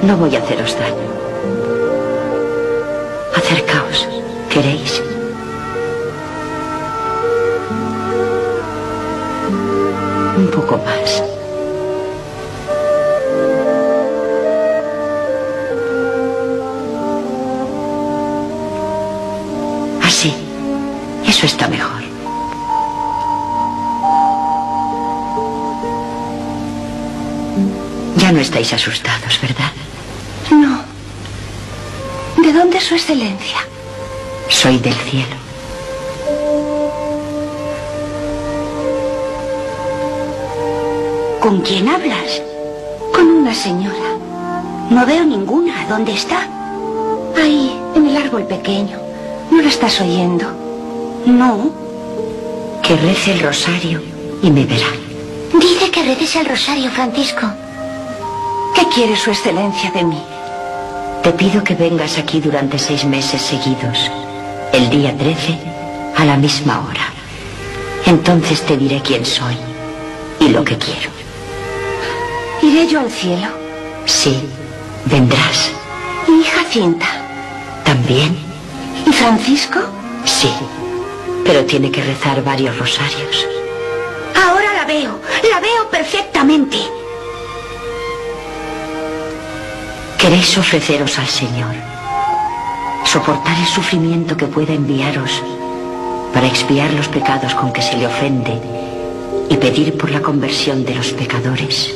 No voy a haceros daño. Acercaos, ¿queréis? Un poco más. Así. Eso está mejor. Ya no estáis asustados, ¿verdad? No. ¿De dónde es su excelencia? Soy del cielo. ¿Con quién hablas? Con una señora. No veo ninguna. ¿Dónde está? Ahí, en el árbol pequeño. ¿No la estás oyendo? No. Que rece el rosario y me verá. Dice que reces el rosario, Francisco. ¿Qué quiere su excelencia de mí? Te pido que vengas aquí durante 6 meses seguidos. El día 13, a la misma hora. Entonces te diré quién soy y lo que quiero. ¿Iré yo al cielo? Sí, vendrás. ¿Y Jacinta? ¿También? ¿Y Francisco? Sí, pero tiene que rezar varios rosarios. Ahora la veo perfectamente. ¿Queréis ofreceros al Señor? Soportar el sufrimiento que pueda enviaros para expiar los pecados con que se le ofende y pedir por la conversión de los pecadores.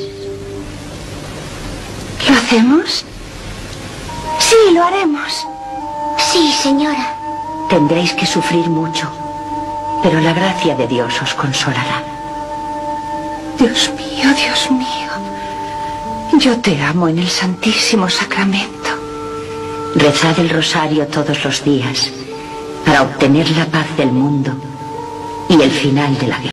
¿Lo hacemos? Sí, lo haremos. Sí, señora. Tendréis que sufrir mucho, pero la gracia de Dios os consolará. Dios mío, Dios mío. Yo te amo en el Santísimo Sacramento. Rezad el rosario todos los días para obtener la paz del mundo y el final de la guerra.